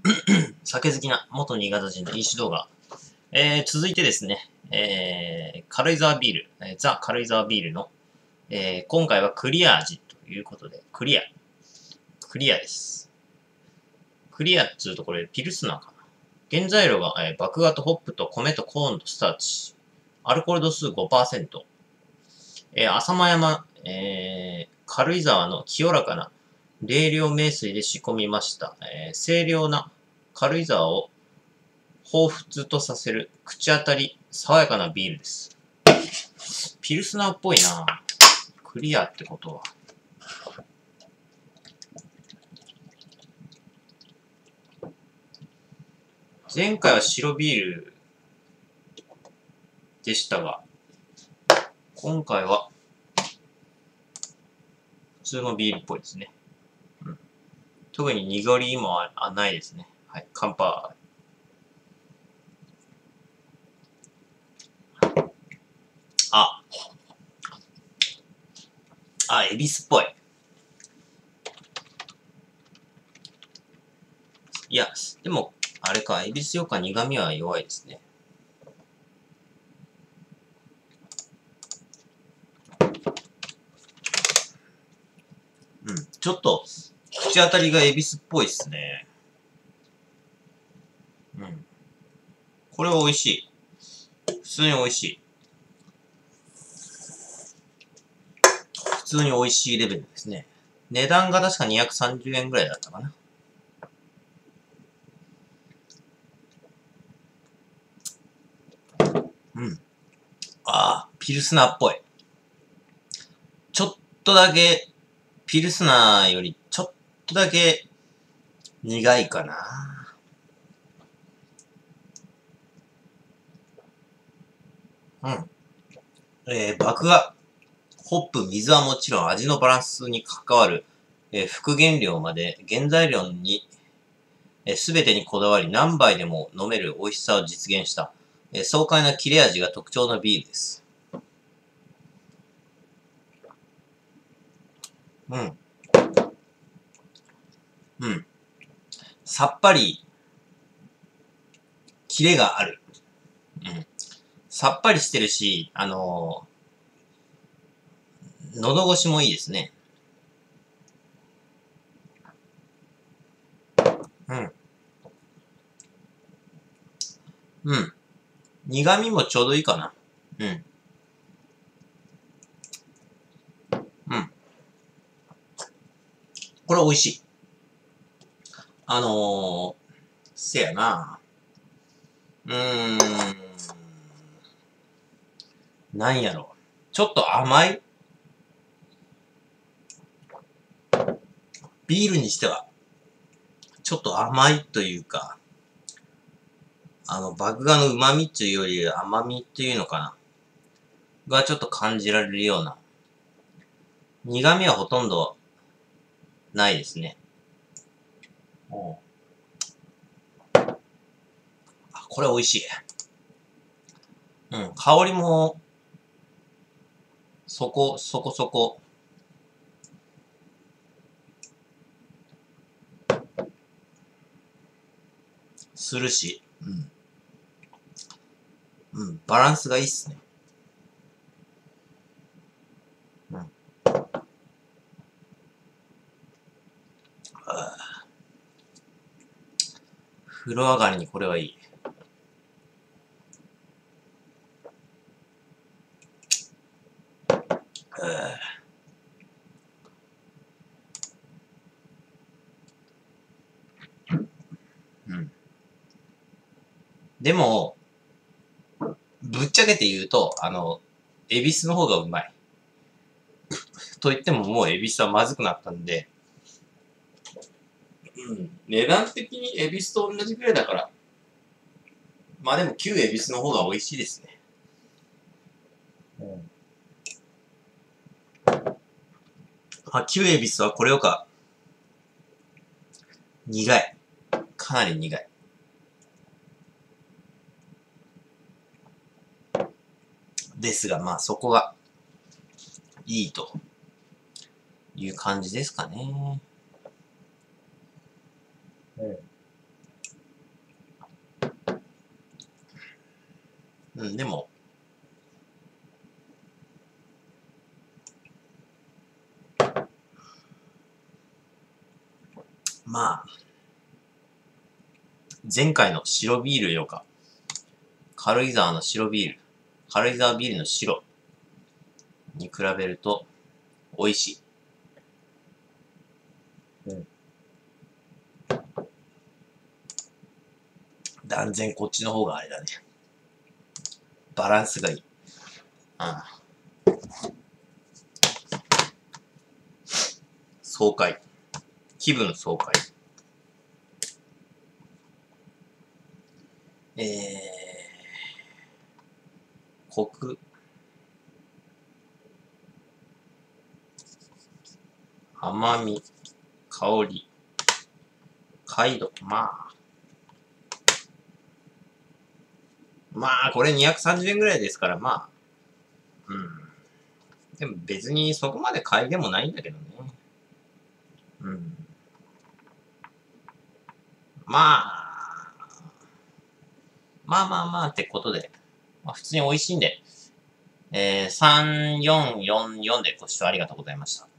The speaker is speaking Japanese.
酒好きな元新潟人の飲酒動画。続いてですね、軽井沢ビール、ザ・軽井沢ビールの、今回はクリア味ということで、クリアです。クリアっつうとこれピルスナーかな。原材料が、麦芽とホップと米とコーンとスターチ。アルコール度数 5%。浅間山、軽井沢の清らかな冷涼名水で仕込みました。清涼な軽井沢を彷彿とさせる口当たり爽やかなビールです。ピルスナーっぽいな。クリアってことは。前回は白ビールでしたが、今回は普通のビールっぽいですね。特に濁りもないですね。はい、乾杯。恵比寿っぽい。いや、でも、あれか、恵比寿よか苦味は弱いですね。ちょっと、口当たりが恵比寿っぽいっすね。これは美味しい。普通に美味しい。普通に美味しいレベルですね。値段が確か230円ぐらいだったかな。ピルスナーっぽい。ちょっとだけ、ピルスナーよりちょっとだけ苦いかな。麦芽、ホップ、水はもちろん味のバランスに関わる、副原料まで原材料にすべてにこだわり何杯でも飲める美味しさを実現した、爽快な切れ味が特徴のビールです。さっぱり、キレがある。さっぱりしてるし、喉越しもいいですね。苦味もちょうどいいかな。これ美味しい。せやな。なんやろ。ちょっと甘いビールにしては、ちょっと甘いというか、麦芽の旨味っていうより甘みっていうのかな。がちょっと感じられるような。苦味はほとんどないですね。これ美味しい。香りも、そこそこ。するし、バランスがいいっすね。風呂上がりにこれはいい。でも、ぶっちゃけて言うと、恵比寿の方がうまい。と言ってももう恵比寿はまずくなったんで、値段的に恵比寿と同じくらいだから、まあでも旧恵比寿の方が美味しいですね。旧恵比寿はこれよか、苦い。かなり苦い。ですが、まあそこがいいという感じですかね。 うん、でも、まあ、前回の白ビールよか、軽井沢の白ビール、軽井沢ビールの白に比べると美味しい。うん。断然こっちの方があれだね。バランスがいい。ああ。爽快。気分爽快。コク。甘み。香り。回路。まあ、これ230円ぐらいですから、まあ。うん。でも別にそこまで買いでもないんだけどね。うん。まあ、まあってことで、まあ、普通に美味しいんで、3444でご視聴ありがとうございました。